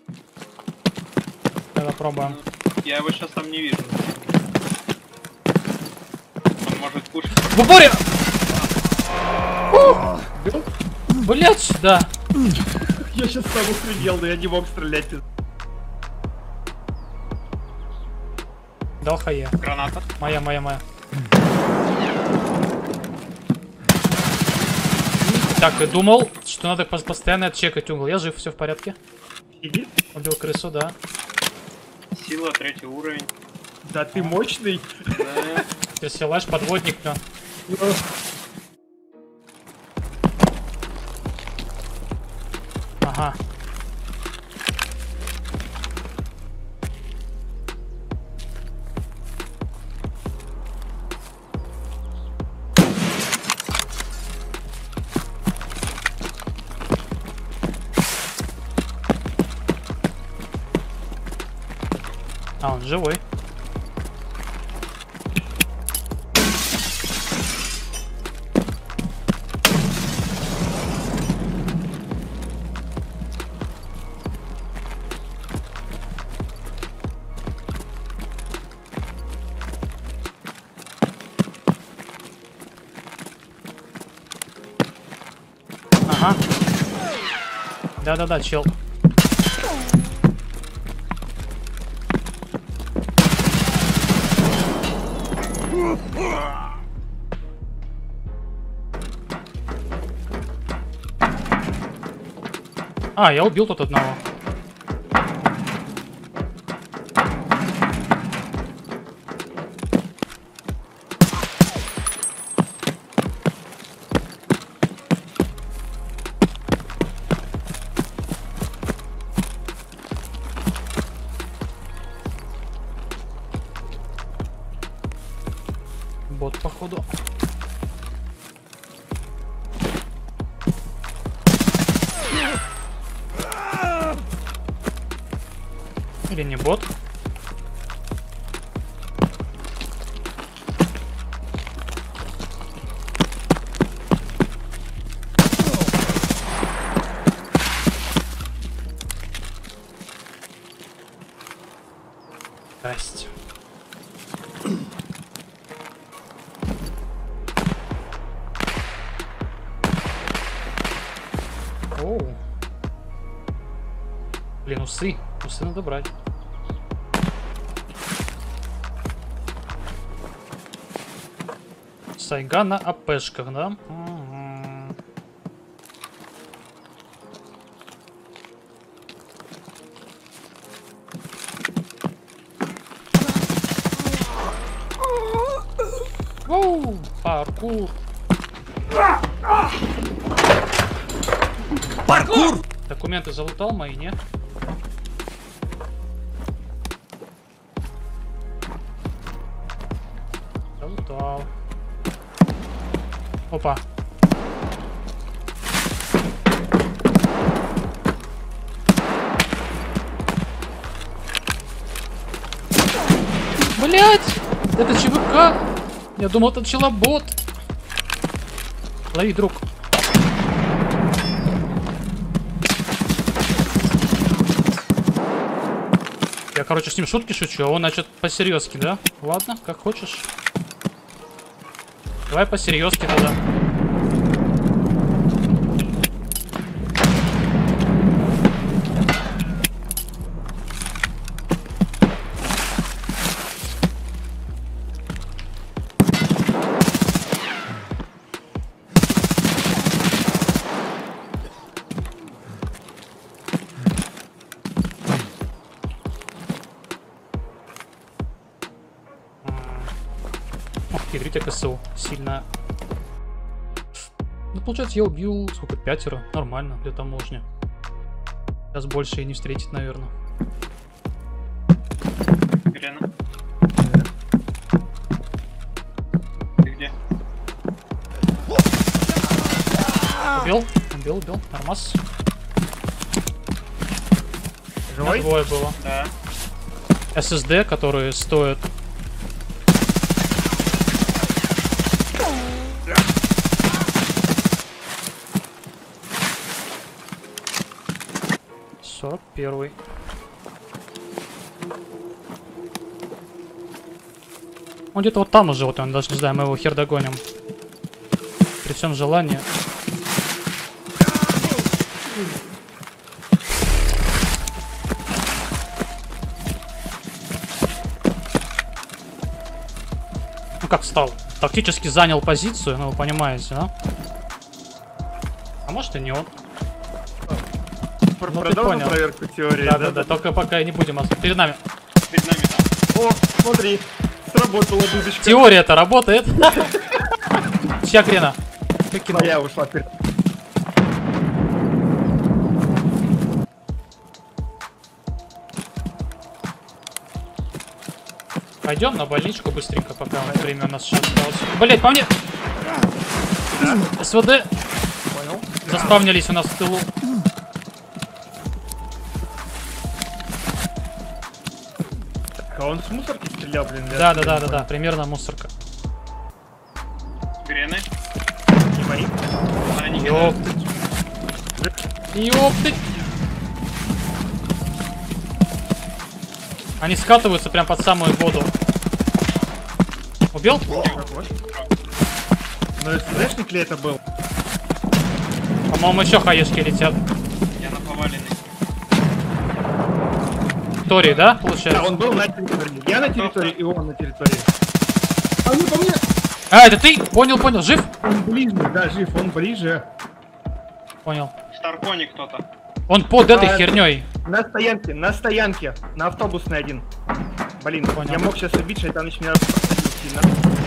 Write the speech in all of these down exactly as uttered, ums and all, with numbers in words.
Давай пробуем. Я его сейчас там не вижу. Он может кушать. В упоре! Блять, да. Я сейчас сам охренел, но я не мог стрелять. Дал хае. Граната. Моя, моя, моя. Так, я думал, что надо постоянно отчекать угол. Я жив, все в порядке. Сидит? Убил крысу, да. Сила, третий уровень. Да ты мощный. Да. Персилаж, подводник, да. Ага. А, он живой. Ага. Да-да-да, чел. А, я убил тут одного. Бот, походу. Или не бот? Здрасте. Оу. Блин, усы. Усы надо брать. Сайга на АПшках, да? Угу. Воу, паркур. Паркур! Документы залутал мои, нет? Залутал. Опа. Блять! Это ЧВК! Я думал, это челобот. Лови, друг. Я, короче, с ним шутки шучу, а он, значит, по-серьезки, да? Ладно, как хочешь. Давай по-серьезки тогда. Хитрите КСУ. Сильно. Ну, получается, я убил сколько? Пятеро. Нормально для таможни. Сейчас больше и не встретить, наверное. Грена. Ты где? Убил? Убил, убил. Нормас. Живой? Двое было. Да. эс эс ди, которые стоят... сорок первый. Он где-то вот там уже, вот он, даже не знаю, мы его хер догоним. При всем желании. Ну как встал? Тактически занял позицию, ну вы понимаете, да? А может и не он. Про- Ну, ты Продолжим понял. проверку теории, Да, да, да, только пока не будем. Перед нами. Перед нами там. О, смотри, сработала дудочка. Теория-то работает. Чья грена? Выкинул. Моя ушла вперед. Пойдем на больничку быстренько, пока время у нас сейчас осталось. Блять, по мне! СВД Понял. заспавнились у нас в тылу. А он с мусорки стрелял, блин. я Да, да, не да, да, понял. да, примерно мусорка. Грены. Не мои? Они Ёптыть. Ёптыть. Они скатываются прям под самую воду. Убил? Ну, это СДшник ли это был? По-моему, еще хаешки летят. Я на поваленный. Тори, да, Да, получается? он был на территории. Я на территории, и он на территории. А ну по мне! А, это ты? Понял, понял. Жив? Он ближе, да, жив, он ближе. Понял. В Старконе кто-то. Он под этой А, херней. На стоянке, на стоянке, на автобусной один. Блин, Понял. я мог сейчас убить, Шайтаныч меня посадил сильно.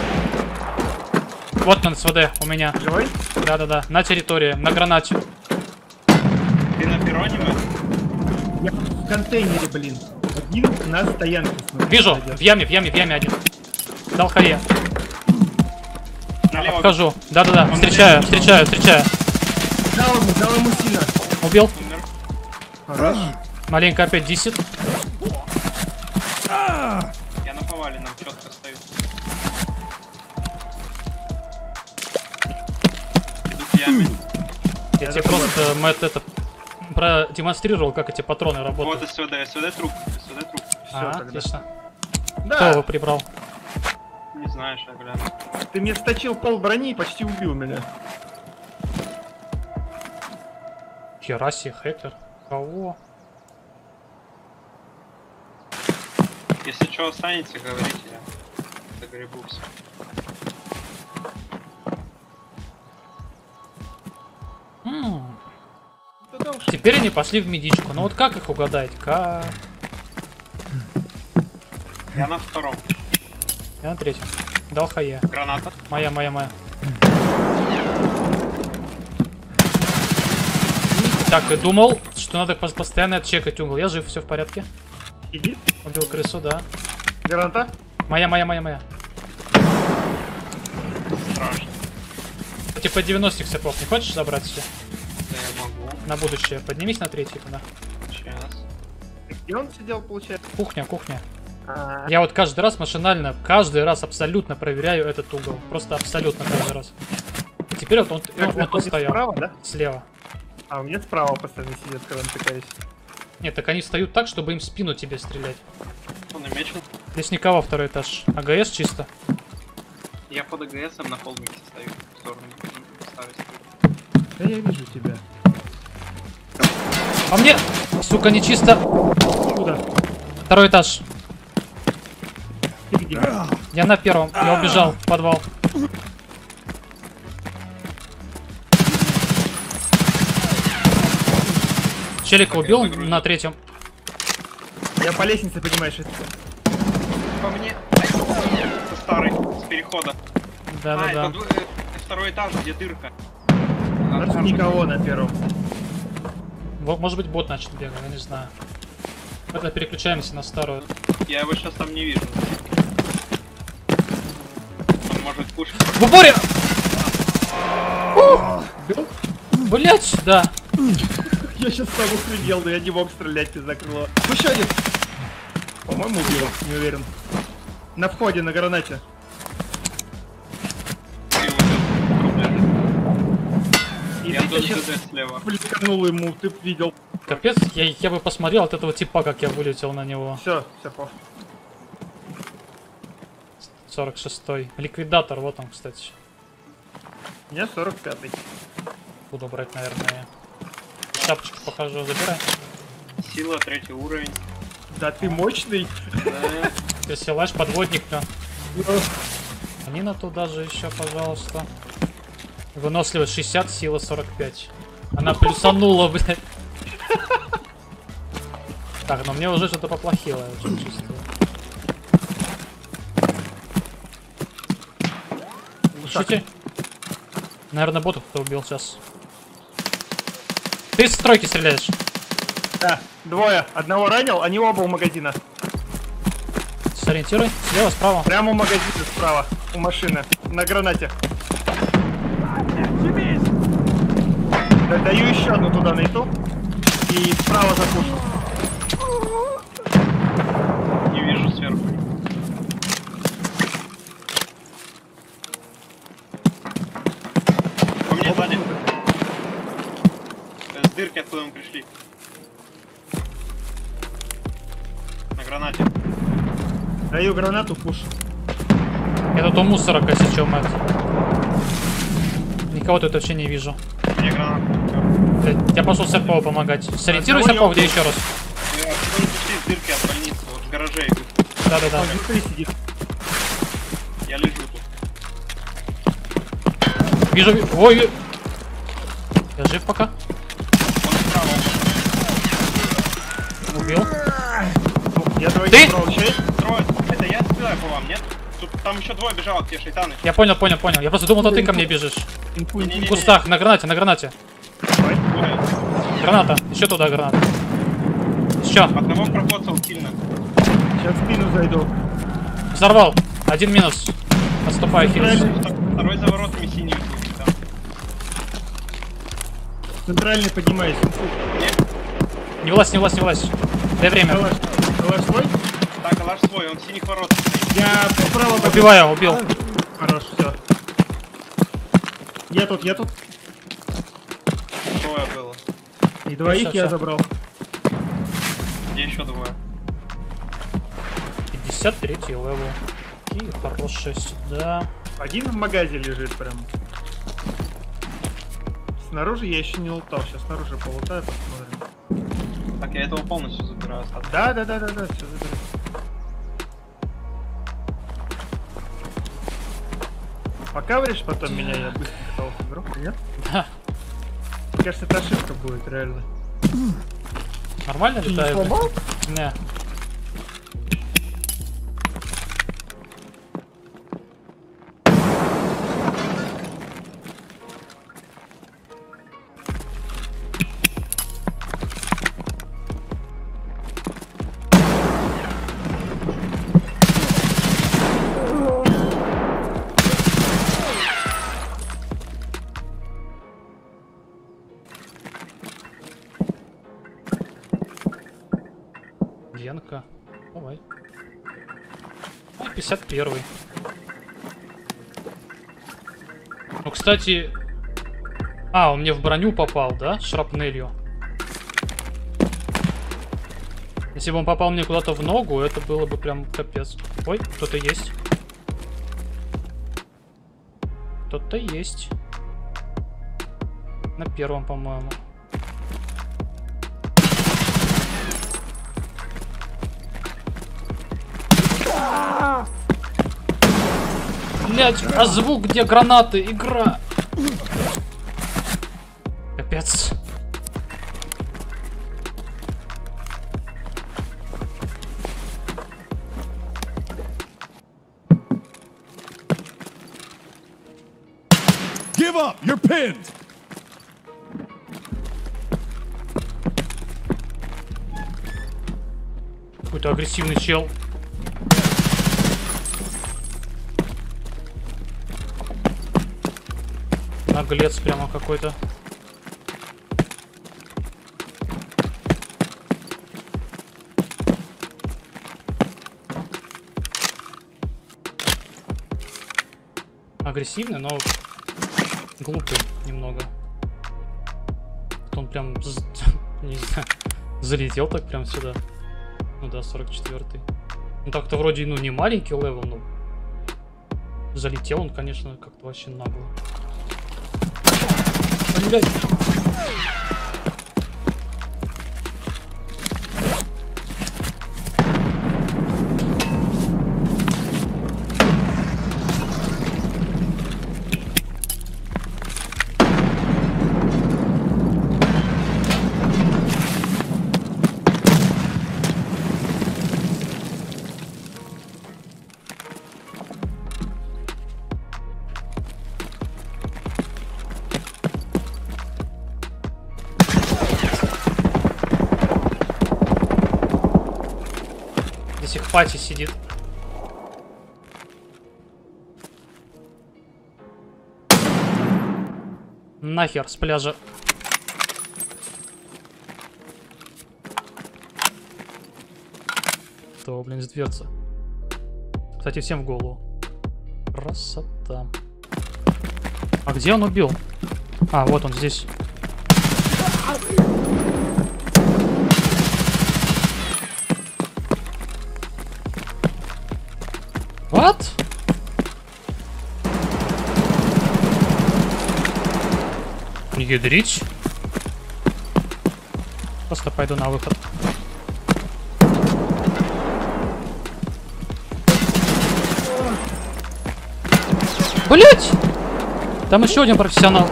Вот он, СВД у меня. Живой? Да-да-да. На территории, на гранате. Ты на перроне, мы? Я в контейнере, блин. Один на стоянке. смотри, Вижу. пойдет. В яме, в яме, в яме один. Дал хае. Налево. Обхожу. Да-да-да. Встречаю, встречаю, встречаю. Дал ему, дал ему сильно. Убил. Умер. Хорош. Маленько опять десять. Я на поваленном четко стою. Иду к яме. Я тебе просто, Мэтт, это продемонстрировал, как эти патроны Вот работают. СВД, СВД труп. СВД труп. А, Всё, тогда. отлично. Кто Да, его прибрал? Не знаешь, я гляну. ты мне сточил пол брони и почти убил меня. Хераси, хакер. Кого? Если что останется, говорите, я догребу все. М, Да-да уж. Теперь они пошли в медичку. Ну вот как их угадать? Как? Я на втором. Я на третьем. Дал хае. Граната. Моя, моя, моя. Так, и думал, что надо пос- постоянно отчекать угол. Я жив, все в порядке. Иди. Убил крысу, да. Граната. Моя, моя, моя, моя. Страшно. Типа девяностых цепов не хочешь забрать все? Да я могу. На будущее. Поднимись на третий туда. Сейчас. Где он сидел, получается? Кухня, кухня. А, Я вот каждый раз машинально, каждый раз абсолютно проверяю этот угол. Просто абсолютно каждый раз. И теперь вот он, как он, вот тут находится стоял. справа, да? Слева. А у меня справа постоянно сидят, когда натыкаюсь. Нет, так они встают так, чтобы им в спину тебе стрелять. Он намечен. Здесь никого, второй этаж. АГС чисто. Я под АГСом на холмике стою. В сторону старой стороны. Да я вижу тебя. А мне, сука, не чисто. Куда? Второй этаж. Ты где? Я на первом. Я убежал в подвал. Челика убил на третьем. Я по лестнице, понимаешь, это... По мне. Это старый, с перехода. А, Да-да-да. это дв- э, второй этаж, где дырка. Значит, никого на первом. Во- Может быть, бот начал бегать, я не знаю. Тогда переключаемся на старую. Я его сейчас там не вижу. Он может пушить. В упоре! Блять, да. Я сейчас сам охренел, но я не мог стрелять из окна. Ну еще один. По-моему, убил, не уверен. На входе, на гранате. Ты убил. И Я ты тут сейчас ДД слева. плесканул ему, ты видел. Капец, я, я бы посмотрел от этого типа, как я вылетел на него. Все, все, по. сорок шестой. Ликвидатор, вот он, кстати. У меня сорок пятый. Буду брать, наверное. Шапочку похожу, забирай. Сила, третий уровень. Да ты мощный. Да. Пересилаешь подводник-то. Нина туда же еще, пожалуйста. Выносливость шестьдесят, сила сорок пять. Она плюсанула, блядь. Так, но мне уже что-то поплохело, я уже чувствую. Слушайте. Наверное, ботов кто убил сейчас. Ты с стройки стреляешь. Да, двое. Одного ранил, они оба у магазина. Сориентируй. Слева, справа. Прямо у магазина справа, у машины. На гранате. Да, даю еще одну туда найду. И справа запушу. Не вижу сверху. По мне сзади. С дырки, откуда мы пришли. На гранате. Даю гранату, пуш. Я тут у мусора косячу, мать. Никого тут вообще не вижу. Мне гранату. Блядь, я пошел Серпова помогать. Сориентируй Серпова, где еще раз? Я откуда мы пришли с дырки от больницы, вот в гараже идут. Да-да-да. Он внутри сидит. Я лежу тут. Вижу, ви- ой, ви- я жив пока. Он справа. Убил. Я двоих Ты? убрал, чей? Трое. Это я стреляю по вам, нет? Тут там еще двое бежало, те шейтаны. Я понял, понял, понял. Я просто думал, что ты ко мне бежишь. Инфу, Не-не-не. В кустах, на гранате, на гранате. давай. Двое. Граната. Еще туда граната. Еще. Одного прокоцал сильно. Сейчас в спину зайду. Взорвал. Один минус. Отступаю, хились. Второй за воротами синий. Да. Центральный поднимаюсь. Инфу. Нет? Не влазь, не влазь, не влазь. Дай время. Калаш. Калаш свой? Так, калаш свой, он синих ворот. Я справа побежал. Убиваю, убил. Хорош, все. Я тут, я тут. Двое было. И двоих Всё, я всё. забрал. Где еще двое? пятьдесят третий левел. И хорошая сюда. Один в магазе лежит прям. Снаружи я еще не лутал. Сейчас снаружи полутаю, посмотрим. Так, я этого полностью забираю. остаток. Да, да, да, да, да, все заберу. Покавришь потом меня, я быстро того заберу, нет? Да. Мне кажется, это ошибка будет, реально. Нормально Ты не летаю? сломал? Не. Янка. Давай. А, пятьдесят первый. Ну, кстати... А, он мне в броню попал, да? Шрапнелью. Если бы он попал мне куда-то в ногу, это было бы прям капец. Ой, кто-то есть. Кто-то есть. На первом, по-моему. Блять, а звук где гранаты? Игра. Капец. Give up! You're pinned! Какой-то агрессивный чел. Наглец прямо какой-то. Агрессивный, но глупый немного. Он прям з- не знаю, залетел так прям сюда. Ну да, сорок четвёртый. Ну так-то вроде ну не маленький левел, но Залетел он, конечно, как-то вообще нагло. Блядь. Здесь их пати сидит. Нахер с пляжа. То, блин, с дверцы. Кстати, всем в голову. Красота. А где он убил? А, вот он здесь. What? Не ядрить. Просто пойду на выход. Блять! Там еще один профессионал.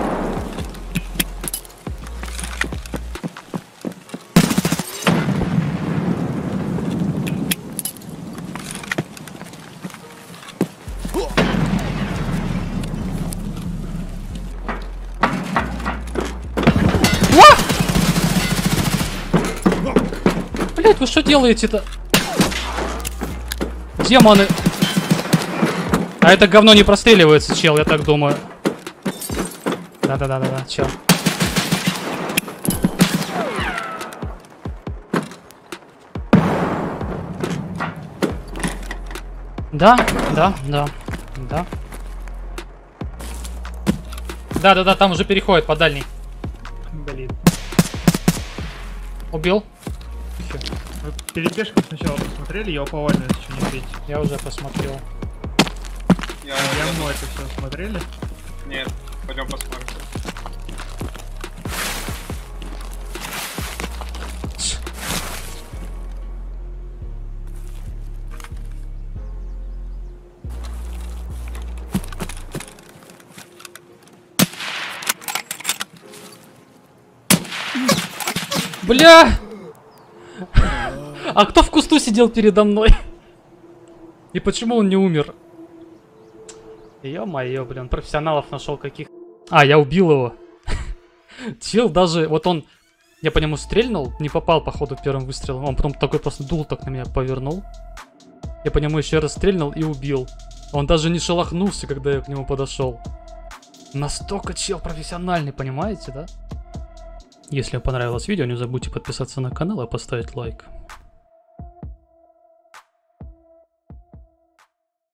Блять, вы что делаете-то? Демоны! А это говно не простреливается, чел, я так думаю. Да-да-да-да-да, чел. Да, да, да, да. Да-да-да, там уже переходит по дальней. Блин. Убил? Вы перебежку сначала посмотрели, я повально еще не видите. Я уже посмотрел. Я, Я мной это все смотрели. Нет, пойдем посмотрим. Бля! А кто в кусту сидел передо мной? И почему он не умер? Ё-моё, блин, профессионалов нашел каких. А, я убил его. Чел даже, вот он, я по нему стрельнул, не попал, походу, первым выстрелом. Он потом такой просто дул, так на меня повернул. Я по нему еще раз стрельнул и убил. Он даже не шелохнулся, когда я к нему подошел. Настолько чел профессиональный, понимаете, да? Если вам понравилось видео, не забудьте подписаться на канал и поставить лайк.